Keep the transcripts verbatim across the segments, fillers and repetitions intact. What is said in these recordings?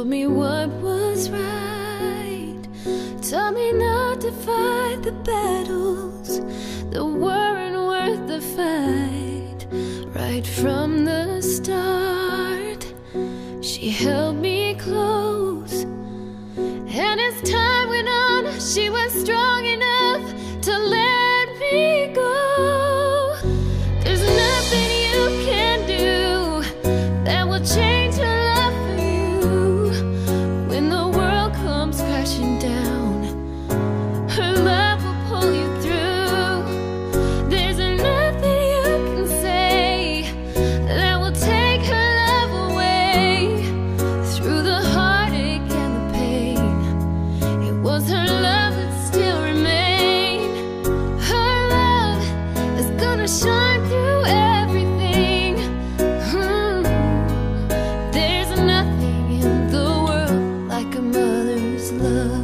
Told me what was right, told me not to fight the battles that weren't worth the fight. Right from the start, she held me close, and as time went on, she was strong enough to let me go. There's nothing you can do that will change her love for you. When the world comes crashing down, her love will pull you through. There's nothing you can say that will take her love away. Through the heartache and the pain, it was her love that still remained. Her love is gonna shine through everything. Hmm. There's nothing in the world like a mother's love.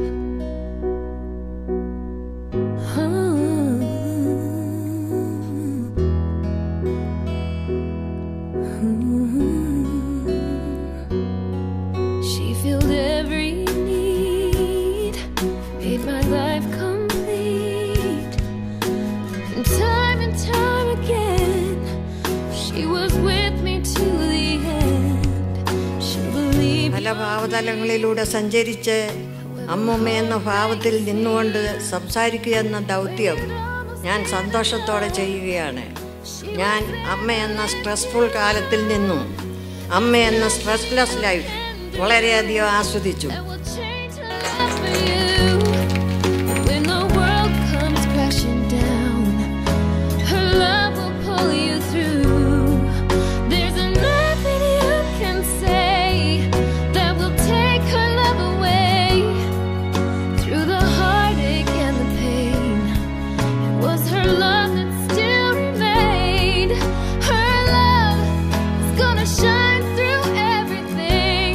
She filled every need, made my life complete. And time and time again, she was with me to the end. She believed. പല ഭാവതലങ്ങളിലൂടെ സഞ്ചരിച്ച് അമ്മൂമ്മ എന്ന ഭാവത്തിൽ നിന്നുകൊണ്ട് സംസാരിക്കുക എന്ന ദൗത്യം ഞാൻ സന്തോഷത്തോടെ ചെയ്യുകയാണ്. ഞാൻ അമ്മ എന്ന സ്ട്രെസ്ഫുൾ കാലത്തിൽ നിന്നും അമ്മ എന്ന സ്ട്രെസ്ലെസ് ലൈഫ് വളരെയധികം ആസ്വദിച്ചു. That will change her love for you. When the world comes crashing down, her love will pull you through. There's nothing you can say that will take her love away. Through the heartache and the pain, it was her love that still remained. Her love is gonna shine through everything.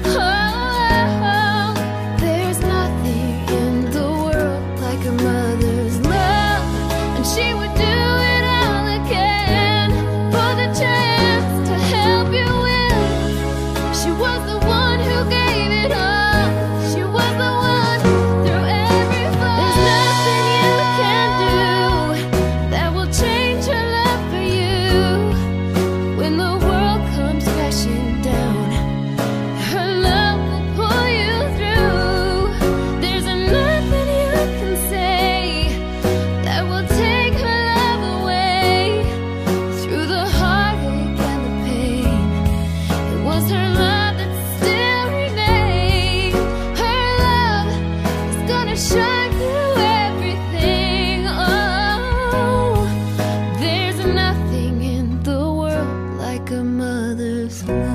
Oh, there's nothing in the world like a mother's love, and she would do it all again for the chance to help you win. She was the one who gave it all. She was the one through every fall. There's nothing you can do that will change her love for you. When the world comes crashing down, her love will pull you through. There's nothing you can say that will take her love away. Through the heartache and the pain, it was her love that still remained. Her love is gonna shine through everything. Oh, there's nothing in the world like a mother's love.